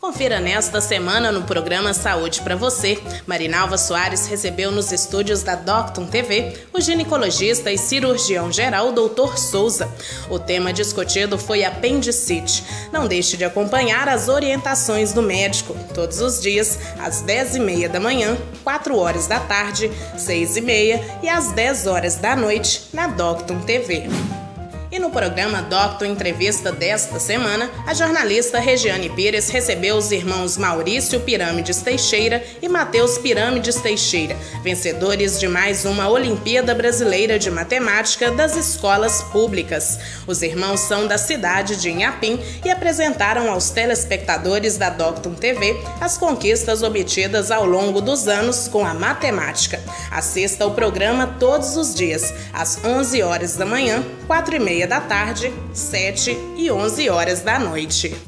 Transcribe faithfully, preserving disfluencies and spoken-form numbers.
Confira nesta semana no programa Saúde para Você. Marinalva Soares recebeu nos estúdios da Docton T V o ginecologista e cirurgião geral doutor Souza. O tema discutido foi apendicite. Não deixe de acompanhar as orientações do médico todos os dias às dez e meia da manhã, quatro horas da tarde, seis e meia e às dez horas da noite na Docton T V. E no programa Docton Entrevista desta semana, a jornalista Regiane Pires recebeu os irmãos Maurício Pirâmides Teixeira e Matheus Pirâmides Teixeira, vencedores de mais uma Olimpíada Brasileira de Matemática das escolas públicas. Os irmãos são da cidade de Inhapim e apresentaram aos telespectadores da Docton T V as conquistas obtidas ao longo dos anos com a matemática. Assista ao programa todos os dias, às onze horas da manhã, quatro e meia da tarde, sete e onze horas da noite.